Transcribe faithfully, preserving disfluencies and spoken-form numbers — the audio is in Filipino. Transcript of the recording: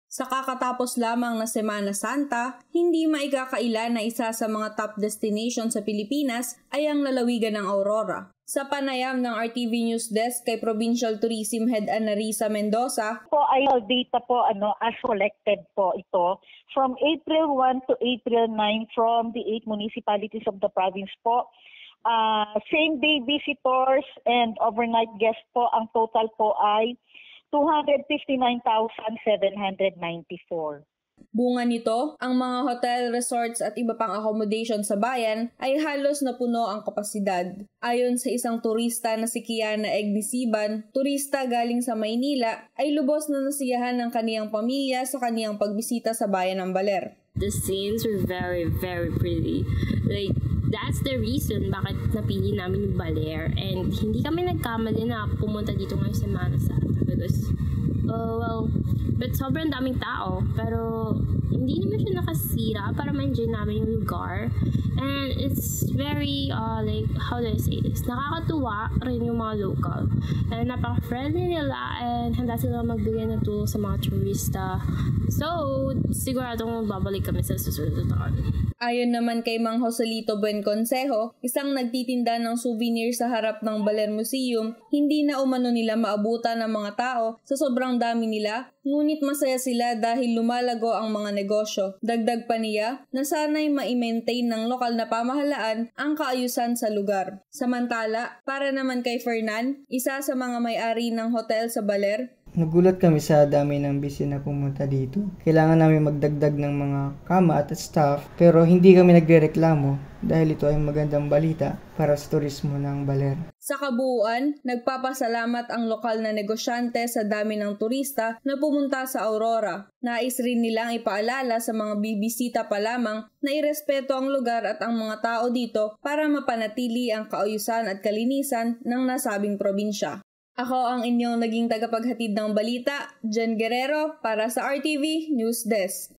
Sa kakatapos lamang na Semana Santa, hindi maigakaila na isa sa mga top destination sa Pilipinas ay ang lalawigan ng Aurora. Sa panayam ng R T V News Desk kay Provincial Tourism Head Annarisa Mendoza, po ay data po ano as collected po ito from April first to April ninth from the eight municipalities of the province po. Uh, same day visitors and overnight guests po, ang total po ay two hundred fifty-nine thousand seven hundred ninety-four. Bunga nito, ang mga hotel, resorts at iba pang accommodation sa bayan ay halos napuno ang kapasidad. Ayon sa isang turista na si Kiana Egnisiban, turista galing sa Maynila, ay lubos na nasiyahan ng kaniyang pamilya sa kaniyang pagbisita sa bayan ng Baler. The scenes were very, very pretty. Like, that's the reason bakit napili namin yung Baler. And hindi kami nagkamali na pumunta dito ngayon sa Semana Santa because, uh, well, but sobrang daming tao. Pero hindi naman siya nakasira para ma-enjoy namin yung lugar. And it's very, uh, like, how do I say this? Nakakatuwa rin yung mga local. And napaka-friendly nila and handa sila magbigay ng tulong sa mga turista. So, siguradong babalik kami sa susunod na taon. Ayon naman kay Mang Joselito Buenconsejo, isang nagtitinda ng souvenir sa harap ng Baler Museum, hindi na umano nila maabutan ng mga tao sa sobrang dami nila, ngunit masaya sila dahil lumalago ang mga negosyo. Dagdag pa niya na sana'y ma-maintain ng lokal na pamahalaan ang kaayusan sa lugar. Samantala, para naman kay Fernan, isa sa mga may-ari ng hotel sa Baler, nagulat kami sa dami ng busy na pumunta dito. Kailangan namin magdagdag ng mga kama at staff pero hindi kami nagrereklamo dahil ito ay magandang balita para sa turismo ng Baler. Sa kabuuan, nagpapasalamat ang lokal na negosyante sa dami ng turista na pumunta sa Aurora. Nais rin nilang ipaalala sa mga bibisita pa lamang na irespeto ang lugar at ang mga tao dito para mapanatili ang kaayusan at kalinisan ng nasabing probinsya. Ako ang inyong naging tagapaghatid ng balita, Jen Guerrero, para sa R T V News Desk.